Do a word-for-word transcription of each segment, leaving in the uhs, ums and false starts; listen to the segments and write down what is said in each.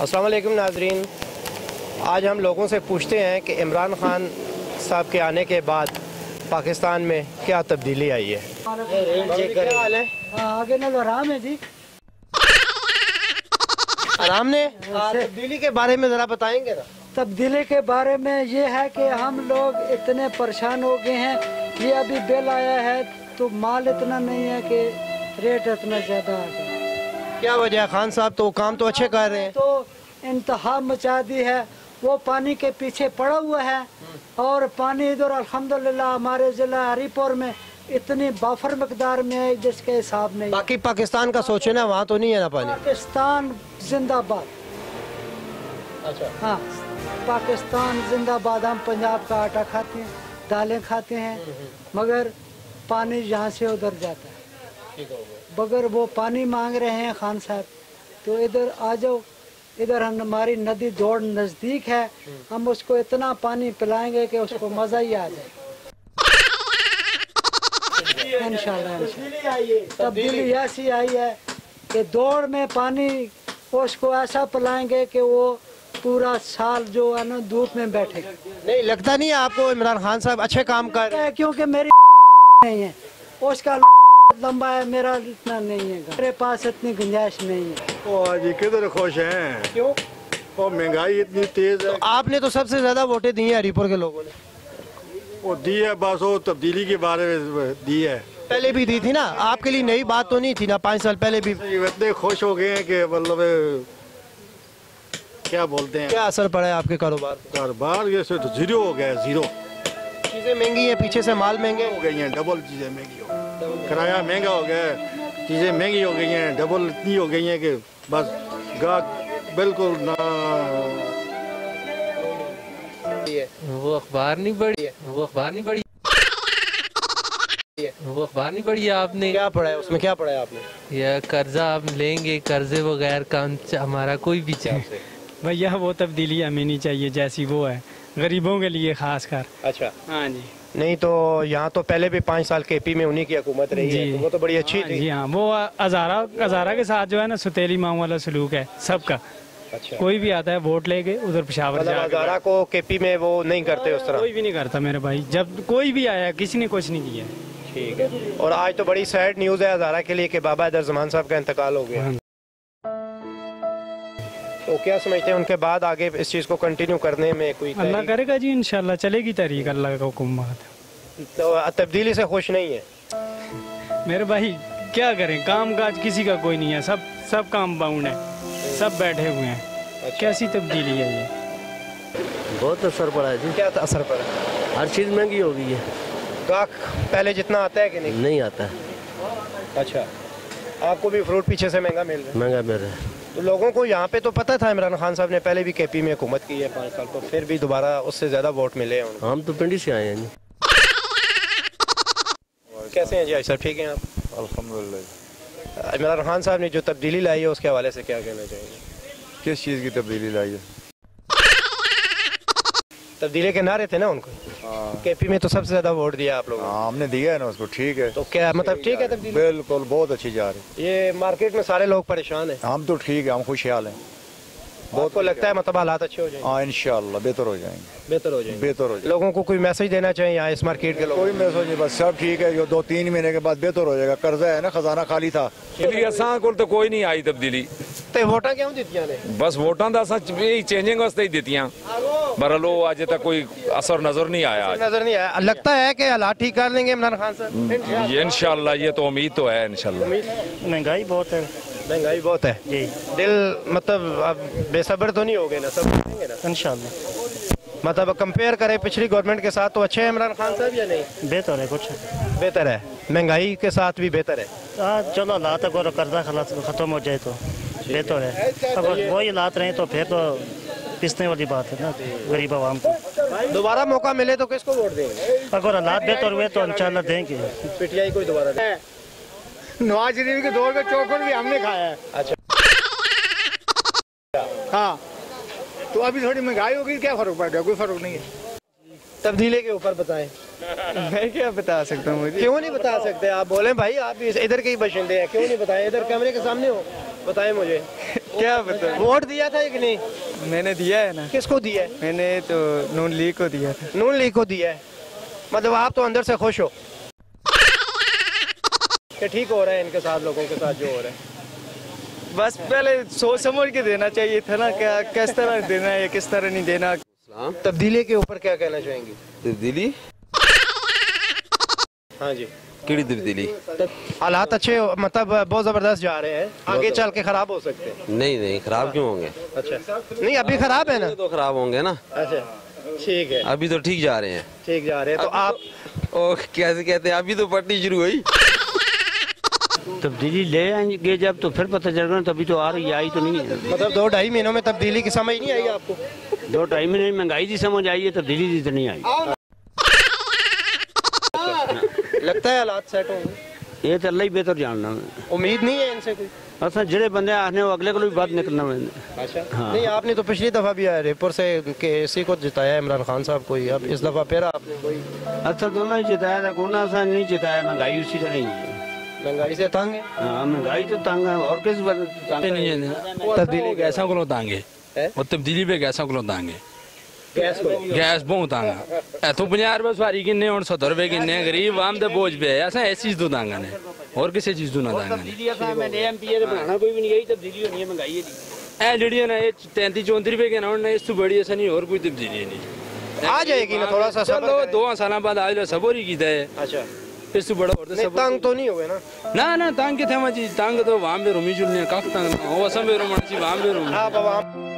अस्सलाम वालेकुम नाजरीन, आज हम लोगों से पूछते हैं कि इमरान खान साहब के आने के बाद पाकिस्तान में क्या तब्दीली आई है। क्या हाल है? आगे ना आराम है जी। आराम ने तब्दीली के बारे में ज़रा बताएंगे ना। तब्दीली के बारे में ये है कि हम लोग इतने परेशान हो गए हैं। ये अभी बिल आया है तो माल इतना नहीं है कि रेट इतना ज़्यादा आ गया। क्या वजह है? खान साहब तो काम तो अच्छे कर रहे हैं। तो इंतहा मचा दी है, वो पानी के पीछे पड़ा हुआ है। और पानी इधर अल्हम्दुलिल्लाह हमारे ज़िला हरीपुर में इतनी बाफर मकदार में है जिसके हिसाब नहीं। बाकी पाकिस्तान का सोचे ना, वहाँ तो नहीं है ना पानी। पाकिस्तान जिंदाबाद। अच्छा हाँ, पाकिस्तान जिंदाबाद। हम पंजाब का आटा खाते हैं, दालें खाते हैं, मगर पानी यहाँ से उधर जाता है। बगर वो पानी मांग रहे हैं खान साहब तो इधर आ जाओ। इधर हमारी नदी दौड़ नज़दीक है, हम उसको इतना पानी पिलाएंगे कि उसको मज़ा ही आ जाए। इंशाल्लाह तब्दीली ऐसी आई है कि दौड़ में पानी उसको ऐसा पिलाएंगे कि वो पूरा साल जो है ना धूप में बैठेगा। नहीं लगता नहीं है आपको इमरान खान साहब अच्छे काम कर रहे हैं? क्योंकि मेरी नहीं है, उसका लंबा है, मेरा इतना नहीं है, मेरे पास इतनी गुंजाइश नहीं है। ओ जी किधर खुश हैं? क्यों? और महंगाई इतनी तेज है। तो आपने तो सबसे ज्यादा वोटें दी हैं हरीपुर के लोगों ने। वो दी है, बस वो तब्दीली के बारे में दी है। पहले भी दी थी ना, आपके लिए नई बात तो नहीं थी ना। पाँच साल पहले भी इतने खुश हो गए हैं कि मतलब क्या बोलते हैं। क्या असर पड़ा है आपके कारोबार पर? कारोबार ये तो जीरो हो गया, जीरो। चीजें महंगी हैं, पीछे से माल महंगे हो गई हैं, डबल चीजें महंगी हो गई, किराया महंगा हो गया है, चीजें महंगी हो गई हैं, डबल इतनी हो गई हैं कि बस गाहक बिल्कुल ना। वो अखबार नहीं पढ़ी है, वो अखबार नहीं पढ़ी वो अखबार नहीं पढ़ी आपने? क्या पढ़ा है उसमें? क्या पढ़ा है आपने? या कर्जा आप लेंगे, कर्जे बगैर काम हमारा कोई भी चाहे। भैया वो तब्दीली हमें नहीं चाहिए जैसी वो है, गरीबों के लिए खास कर। अच्छा हाँ जी। नहीं तो यहाँ तो पहले भी पाँच साल के पी में उन्हीं की हुकूमत रही है, तो वो तो बड़ी अच्छी हाँ थी। जी हाँ, वो हजारा हजारा के साथ जो है ना सुतेली मांग वाला सलूक है सबका। अच्छा। कोई भी आता है वोट लेके उधर पेशावर मतलब जाके हजारा को केपी में वो नहीं करते उस तरह? कोई भी नहीं करता मेरे भाई, जब कोई भी आया किसी ने कुछ नहीं किया। ठीक है। और आज तो बड़ी सैड न्यूज़ है हजारा के लिए कि बाबा इधर जमान साहब का इंतकाल हो गया। तो क्या समझते हैं उनके बाद आगे इस चीज़ को कंटिन्यू करने में कोई? अल्लाह करेगा जी, इंशाल्लाह चलेगी तहरीक, अल्लाह का हुक्म बात। तो तब्दीली से खुश नहीं है मेरे भाई, क्या करें, काम काज किसी का कोई नहीं है, सब सब काम बाउंड है, सब बैठे हुए हैं। अच्छा। कैसी तब्दीली है ये? बहुत असर पड़ा है जी। क्या असर पड़ा? हर चीज़ महंगी हो गई है। गाहक पहले जितना आता है कि नहीं? नहीं आता है। अच्छा, आपको भी फ्रूट पीछे से महंगा मिल रहा है? महंगा मिल रहा है। तो लोगों को यहाँ पे तो पता था इमरान खान साहब ने पहले भी केपी में हुकूमत की है पाँच साल, तो फिर भी दोबारा उससे ज़्यादा वोट मिले हैं उनको। हम तो पिंडी से आए हैं जी। कैसे हैं जी सर? ठीक हैं आप? अल्हम्दुलिल्लाह। इमरान खान साहब ने जो तब्दीली लाई है उसके हवाले से क्या कहना चाहेंगे? किस चीज़ की तब्दीली लाई है? तब्दीली के नारे थे ना उनको। केपी में तो सबसे ज्यादा वोट दिया आप लोगों ने। हाँ, हमने दिया है ना उसको। ठीक है, तो क्या मतलब ठीक है तब्दीली? बिल्कुल बहुत अच्छी जा रही है। ये मार्केट में सारे लोग परेशान हैं। हम तो ठीक है, हम खुशहाल हैं। बहुत को लगता है मतलब हालात अच्छे हो जाएंगे? हाँ इंशाल्लाह बेहतर हो जाएंगे। बेहतर हो जाएंगे बेहतर हो जाएंगे। लोगों को कोई मैसेज देना चाहिए यहाँ इस मार्केट के लोगों? कोई मैसेज नहीं, बस सब ठीक है। जो दो तीन महीने के बाद बेहतर हो जाएगा। कर्जा है ना, खजाना खाली था। असां कोल तो कोई नहीं आई तब्दीली। ते वोटां क्यों दित्तियां ने? बस वोटां दा असां चेंजिंग वास्ते ही दित्तियां, बहरहाल अजे तक कोई असर नजर नहीं आया। नजर नहीं आया। लगता है कि हालात ठीक कर लेंगे इमरान खान साहब? ये इंशाल्लाह, ये तो उम्मीद तो है इंशाल्लाह। महंगाई बहुत है। महंगाई बहुत है जी। दिल मतलब अब बेसब्र तो नहीं हो गए ना? सब देंगे ना इंशाल्लाह। मतलब कंपेयर करें पिछली गवर्नमेंट के साथ तो अच्छे हैं इमरान खान साहब या नहीं? बेहतर है, कुछ बेहतर है, महंगाई के साथ भी बेहतर है। हाँ चलो, हालात अगर कर्जा खत्म हो जाए तो बेहतर है। अगर वही हालात रहे तो फिर तो पिसने वाली बात है ना गरीब आवाम को। दोबारा मौका मिले तो किसको वोट देंगे? अगर हालात बेहतर हुए तो इंशाल्लाह देंगे। पीटीआई को दोबारा देंगे। नवाज शरीफ के दौर का चौकन भी हमने खाया है। अच्छा। हाँ, तो अभी थोड़ी महंगाई होगी, क्या फर्क पड़ गया? कोई फर्क नहीं है। तब्दीली के ऊपर बताएं। मैं क्या बता सकता हूँ? क्यों नहीं बता सकते? आप बोलें भाई, आप इधर के ही बशिंदे हैं, क्यों नहीं बताएं? इधर कैमरे के सामने हो, बताएं मुझे। क्या बता, वोट दिया था कि नहीं? मैंने दिया है ना। किसको दिया है? मैंने तो नून लीग को दिया था। नून लीग को दिया है, मतलब आप तो अंदर से खुश हो कि ठीक हो रहा है इनके साथ, लोगों के साथ जो हो रहा है? बस पहले सोच समझ के देना चाहिए था ना, क्या किस तरह देना है, किस तरह नहीं देना। तब्दीली के ऊपर क्या कहना चाहेंगी? तब्दीली? हाँ जी, किड़ी तब्दीली? हालात अच्छे मतलब बहुत जबरदस्त जा रहे हैं, आगे चल के खराब हो सकते हैं। नहीं नहीं, खराब क्यों होंगे? अच्छा, नहीं अभी खराब है ना? तो खराब होंगे ना। अच्छा ठीक है, अभी तो ठीक जा रहे हैं। ठीक जा रहे हैं तो आप ओ, कैसे कहते हैं, अभी तो पट्टी शुरू हुई। तब्दीली ले आएंगे जब तो फिर पता चलेगा, तभी तो आ रही आई तो नहीं है। मतलब दो ढाई महीनों में तब्दीली की समझ नहीं आई आपको? दो ढाई महीने में महंगाई की समझ आई है, तब्दीली की तो नहीं आई। लगता है हालात सेट होंगे? ये तो अल्लाह ही बेहतर जानना है, उम्मीद नहीं है इनसे कोई? असा जड़े बंदे आने वो अगले को भी बात निकलना है। अच्छा हाँ। नहीं आपने तो पिछली दफा भी हरिपुर से के इसी को जिताया इमरान खान साहब को ही, अब इस दफा फिर आपने कोई? अच्छा दोनों ही जिताया था, कोना सा नहीं जिताया, महंगाई उसी तरह ही है। महंगाई से तंग है? हाँ महंगाई तो तंग है, और किस वजह नहीं है। तब्दीली गैसा को तांगे और तब्दीली पे गैसा को तांगे, गैस को गैस बहुत तांगा इतों पंजाह रुपए सवारी किन्ने और सत्तर रुपए किन्ने, गरीब आम दे बोझ पे ऐसा ऐसी चीज तो तांगा ने, और किसी चीज तो ना तांगा बनाना कोई भी नहीं, यही तब्दीली होनी है, महंगाई है। ए जड़ी ना ये तैंतीस चौंतीस रुपए के ना उन्हें इस तो बड़ी ऐसा नहीं, और कोई तब्दीली नहीं आ जाएगी ना, थोड़ा सा चलो दो साल बाद आज सब और ही की है। अच्छा इस तो बड़ा और सब तंग तो नहीं हुए ना? ना ना तंग के थे मजी, तंग तो वहां पे रूमी चुलने काक तंग हो असम पे रोमन सी वहां पे रूम। हां बाबा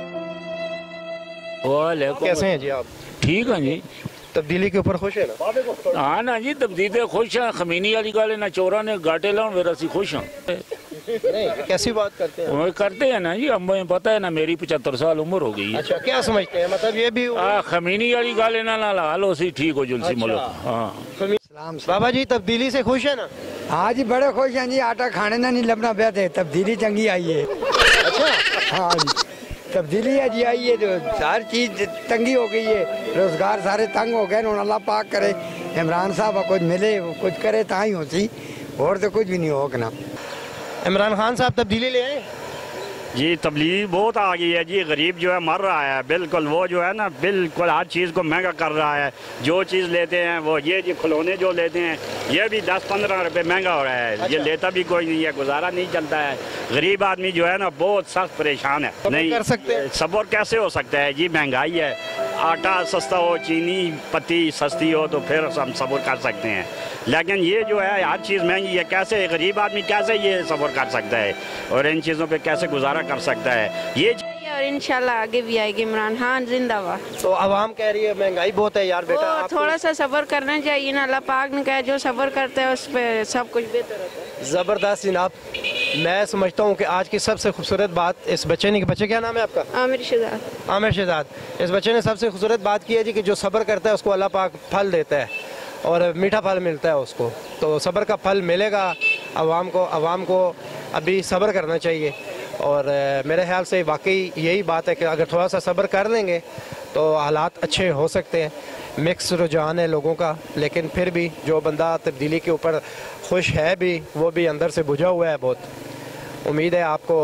वालेकुम, कैसे हैं जी आप? ठीक है जी। तब्दीली के ऊपर खुश है ना? हाँ ना जी, तब्दीली खुश है, खमीनी वाली गल ना, चोरा ने गाटे लाओ मेरा सी खुश हैं। नहीं कैसी बात करते हैं? वो करते हैं ना जी, हमें पता है ना, मेरी पचहत्तर साल उम्र हो गई है। अच्छा क्या समझते हैं, मतलब ये भी आ, खमीनी वाली गल ना ना हालो सी ठीक हो जुलसी मुल्क। हाँ बाबा जी तब्दीली से खुश है ना? हाँ जी बड़े खुश हैं जी, आटा खाने ना नहीं लबना बेहतर है, तब्दीली चंगी आई है। अच्छा हाँ जी तब्दीली है जी आई है, तो हर चीज तंगी हो गई है, रोजगार सारे तंग हो गए। अल्लाह पाक करे इमरान साहब कुछ मिले, वो कुछ करे ता ही होती, और तो कुछ भी नहीं होगा ना। इमरान खान साहब तब्दीली ले आए जी? तब्दीली बहुत आ गई है जी, गरीब जो है मर रहा है बिल्कुल, वो जो है ना बिल्कुल हर चीज़ को महंगा कर रहा है। जो चीज़ लेते हैं वो, ये जी खिलौने जो लेते हैं ये भी दस पंद्रह रुपए महंगा हो रहा है। अच्छा। ये लेता भी कोई नहीं है, गुजारा नहीं चलता है। गरीब आदमी जो है ना बहुत सख्त परेशान है। नहीं कर सकते, सब्र कैसे हो सकता है जी, महंगाई है। आटा सस्ता हो, चीनी पत्ती सस्ती हो तो फिर हम सब्र कर सकते हैं, लेकिन ये जो है हर चीज़ महंगी है, कैसे गरीब आदमी कैसे ये सब्र कर सकता है और इन चीज़ों पे कैसे गुजारा कर सकता है ये। और इंशाल्लाह आगे भी आएगी इमरान खान जिंदाबाद। तो आवाम कह रही है महंगाई बहुत है यार बेटा, आप थोड़ा सा सब्र करना चाहिए ना, अल्लाह पाक ने कहा जो सब्र करता है उस पर सब कुछ बेहतर होता है। जबरदस्त जनाब, मैं समझता हूँ कि आज की सबसे खूबसूरत बात इस बच्चे ने, बच्चे क्या नाम है आपका? आमिर शहजाद। आमिर शहजाद, इस बच्चे ने सबसे खूबसूरत बात की है जी कि जो सब्र करता है उसको अल्लाह पाक फल देता है और मीठा फल मिलता है उसको, तो सब्र का फल मिलेगा आवाम को। आवाम को अभी सब्र करना चाहिए और मेरे ख्याल से वाकई यही बात है कि अगर थोड़ा सा सब्र कर लेंगे तो हालात अच्छे हो सकते हैं। मिक्स रुझान है लोगों का, लेकिन फिर भी जो बंदा तब्दीली के ऊपर खुश है भी, वो भी अंदर से बुझा हुआ है बहुत। उम्मीद है आपको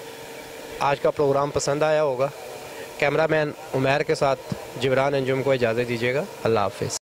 आज का प्रोग्राम पसंद आया होगा। कैमरामैन उमैर के साथ जिब्रान अंजुम को इजाज़त दीजिएगा। अल्लाह हाफिज़।